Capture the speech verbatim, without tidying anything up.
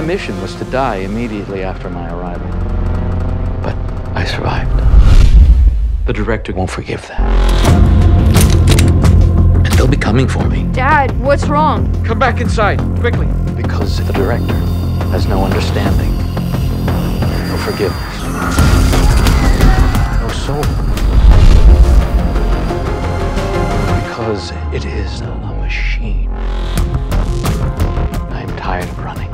mission was to die immediately after my arrival. But I survived. The director won't forgive that. And they'll be coming for me. Dad, what's wrong? Come back inside, quickly. Because the director has no understanding, no forgiveness, no soul. Because it is a machine. I'm tired of running.